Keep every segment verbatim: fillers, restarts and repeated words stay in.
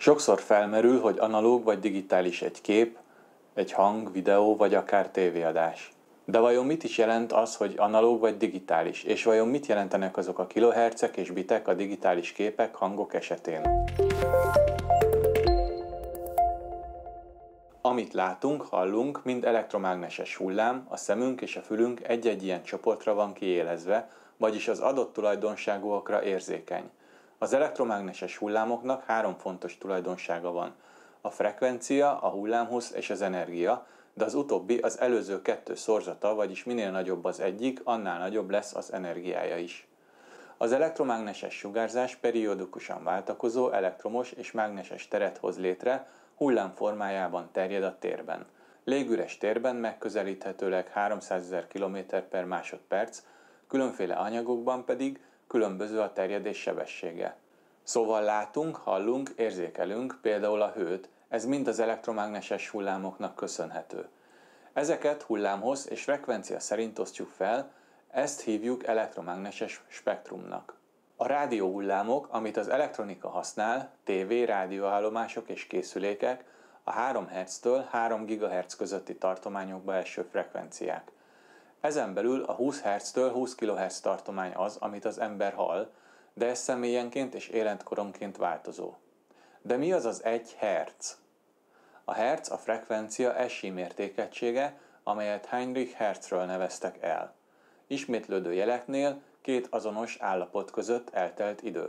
Sokszor felmerül, hogy analóg vagy digitális egy kép, egy hang, videó vagy akár tévéadás. De vajon mit is jelent az, hogy analóg vagy digitális, és vajon mit jelentenek azok a kilohertzek és bitek a digitális képek, hangok esetén? Amit látunk, hallunk, mind elektromágneses hullám, a szemünk és a fülünk egy-egy ilyen csoportra van kiélezve, vagyis az adott tulajdonságúakra érzékeny. Az elektromágneses hullámoknak három fontos tulajdonsága van. A frekvencia, a hullámhossz és az energia, de az utóbbi az előző kettő szorzata, vagyis minél nagyobb az egyik, annál nagyobb lesz az energiája is. Az elektromágneses sugárzás periódikusan váltakozó elektromos és mágneses teret hoz létre, hullám formájában terjed a térben. Légüres térben megközelíthetőleg háromszázezer kilométer per másodperc, különféle anyagokban pedig különböző a terjedés sebessége. Szóval látunk, hallunk, érzékelünk, például a hőt, ez mind az elektromágneses hullámoknak köszönhető. Ezeket hullámhossz és frekvencia szerint osztjuk fel, ezt hívjuk elektromágneses spektrumnak. A rádióhullámok, amit az elektronika használ, tévé, rádióállomások és készülékek, a három hertztől három gigahertz közötti tartományokba eső frekvenciák. Ezen belül a húsz hertztől húsz kilohertz tartomány az, amit az ember hall, de ez személyenként és életkoronként változó. De mi az az egy hertz? A hertz a frekvencia es i mértékegysége, amelyet Heinrich Hertzről neveztek el. Ismétlődő jeleknél két azonos állapot között eltelt idő.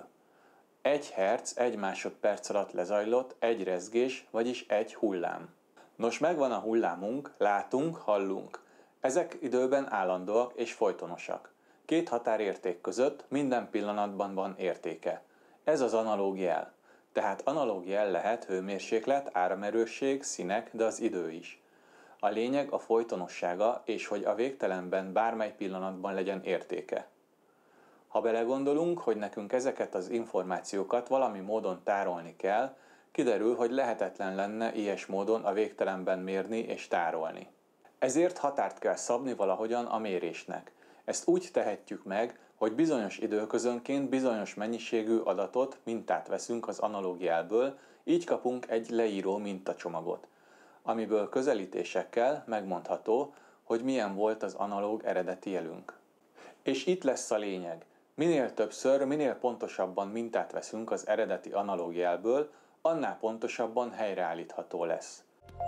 Egy hertz egy másodperc alatt lezajlott egy rezgés, vagyis egy hullám. Nos, megvan a hullámunk, látunk, hallunk. Ezek időben állandóak és folytonosak. Két határérték között minden pillanatban van értéke. Ez az analóg jel. Tehát analóg jel lehet hőmérséklet, áramerősség, színek, de az idő is. A lényeg a folytonossága, és hogy a végtelenben bármely pillanatban legyen értéke. Ha belegondolunk, hogy nekünk ezeket az információkat valami módon tárolni kell, kiderül, hogy lehetetlen lenne ilyes módon a végtelenben mérni és tárolni. Ezért határt kell szabni valahogyan a mérésnek. Ezt úgy tehetjük meg, hogy bizonyos időközönként bizonyos mennyiségű adatot, mintát veszünk az analóg jelből, így kapunk egy leíró mintacsomagot, amiből közelítésekkel megmondható, hogy milyen volt az analóg eredeti jelünk. És itt lesz a lényeg. Minél többször, minél pontosabban mintát veszünk az eredeti analóg jelből, annál pontosabban helyreállítható lesz.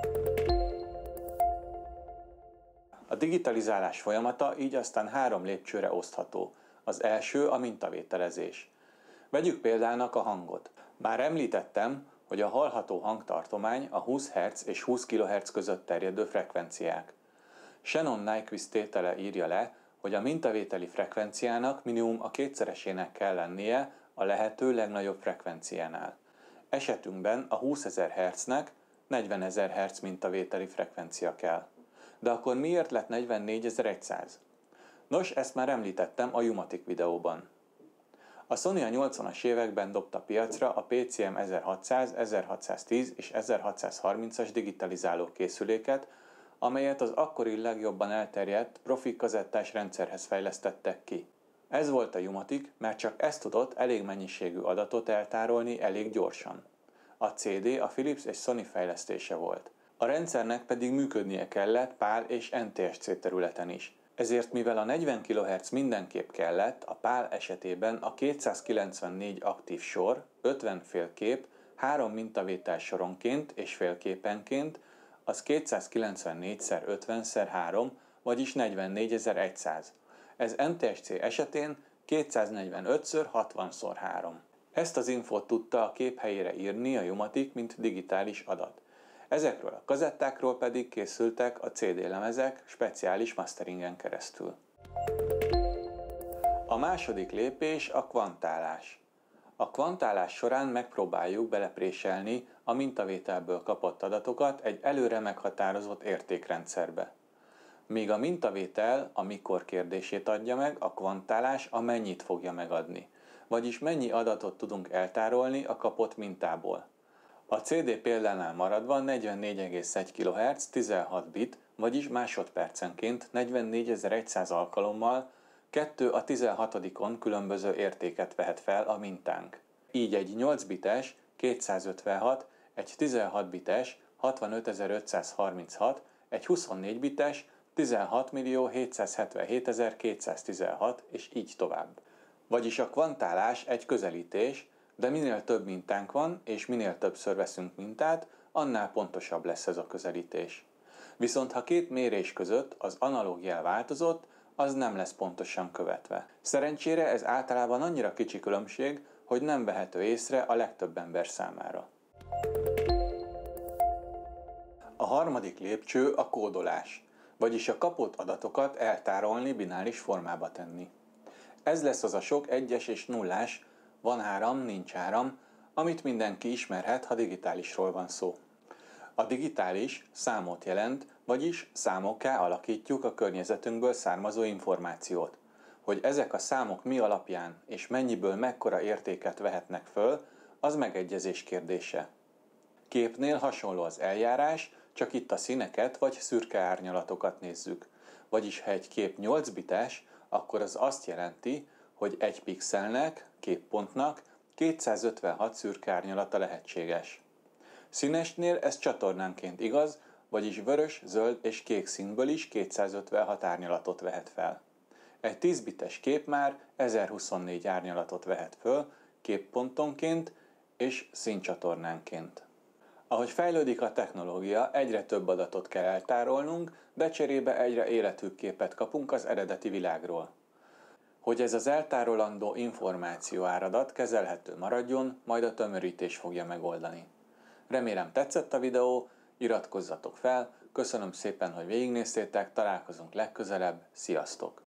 A digitalizálás folyamata így aztán három lépcsőre osztható. Az első a mintavételezés. Vegyük példának a hangot. Már említettem, hogy a hallható hangtartomány a húsz hertz és húsz kilohertz között terjedő frekvenciák. Shannon Nyquist tétele írja le, hogy a mintavételi frekvenciának minimum a kétszeresének kell lennie a lehető legnagyobb frekvenciánál. Esetünkben a húszezer hertznek negyvenezer hertz mintavételi frekvencia kell. De akkor miért lett negyvennégyezer-száz? Nos, ezt már említettem a Jumatic videóban. A Sony a nyolcvanas években dobta piacra a pé cé em ezerhatszáz, ezerhatszáztíz és ezerhatszázharmincas digitalizáló készüléket, amelyet az akkori legjobban elterjedt profi kazettás rendszerhez fejlesztettek ki. Ez volt a Jumatic, mert csak ez tudott elég mennyiségű adatot eltárolni elég gyorsan. A cé dé a Philips és Sony fejlesztése volt. A rendszernek pedig működnie kellett PAL és en té es cé területen is. Ezért mivel a negyven kilohertz mindenképp kellett, a PAL esetében a kétszázkilencvennégy aktív sor, ötven félkép, három mintavétel soronként és félképenként, az kétszázkilencvennégy szer ötven szer három, vagyis negyvennégyezer-száz. Ez en té es cé esetén kétszáznegyvenöt szer hatvan szer három. Ezt az infót tudta a kép helyére írni a Jumatic, mint digitális adat. Ezekről a kazettákról pedig készültek a cé dé lemezek speciális masteringen keresztül. A második lépés a kvantálás. A kvantálás során megpróbáljuk belepréselni a mintavételből kapott adatokat egy előre meghatározott értékrendszerbe. Míg a mintavétel a mikor kérdését adja meg, a kvantálás a mennyit fogja megadni, vagyis mennyi adatot tudunk eltárolni a kapott mintából. A cé dé példánál maradva negyvennégy egész egy kilohertz tizenhat bit, vagyis másodpercenként negyvennégyezer-száz alkalommal kettő a tizenhatodikon különböző értéket vehet fel a mintánk. Így egy nyolc bites kétszázötvenhat, egy tizenhat bites hatvanötezer-ötszázharminchat, egy huszonnégy bites tizenhat millió hétszázhetvenhétezer-kétszáztizenhat, és így tovább. Vagyis a kvantálás egy közelítés, de minél több mintánk van, és minél többször veszünk mintát, annál pontosabb lesz ez a közelítés. Viszont ha két mérés között az analóg jel változott, az nem lesz pontosan követve. Szerencsére ez általában annyira kicsi különbség, hogy nem vehető észre a legtöbb ember számára. A harmadik lépcső a kódolás, vagyis a kapott adatokat eltárolni, bináris formába tenni. Ez lesz az a sok egyes és nullás, van áram, nincs áram, amit mindenki ismerhet, ha digitálisról van szó. A digitális számot jelent, vagyis számokká alakítjuk a környezetünkből származó információt. Hogy ezek a számok mi alapján és mennyiből mekkora értéket vehetnek föl, az megegyezés kérdése. Képnél hasonló az eljárás, csak itt a színeket vagy szürke árnyalatokat nézzük. Vagyis ha egy kép nyolc bites, akkor az azt jelenti, hogy egy pixelnek, képpontnak kétszázötvenhat szürke árnyalata lehetséges. Színesnél ez csatornánként igaz, vagyis vörös, zöld és kék színből is kétszázötvenhat árnyalatot vehet fel. Egy tíz bites kép már ezerhuszonnégy árnyalatot vehet föl képpontonként és színcsatornánként. Ahogy fejlődik a technológia, egyre több adatot kell eltárolnunk, de cserébe egyre élethűbb képet kapunk az eredeti világról. Hogy ez az eltárolandó információ áradat kezelhető maradjon, majd a tömörítés fogja megoldani. Remélem tetszett a videó, iratkozzatok fel, köszönöm szépen, hogy végignéztétek, találkozunk legközelebb, sziasztok!